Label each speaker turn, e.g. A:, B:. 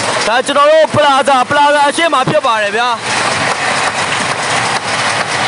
A: ဒါကျွန်တော်တို့ပလာဇာအရှေ့မှာဖြစ်ပါတယ်ဗျာ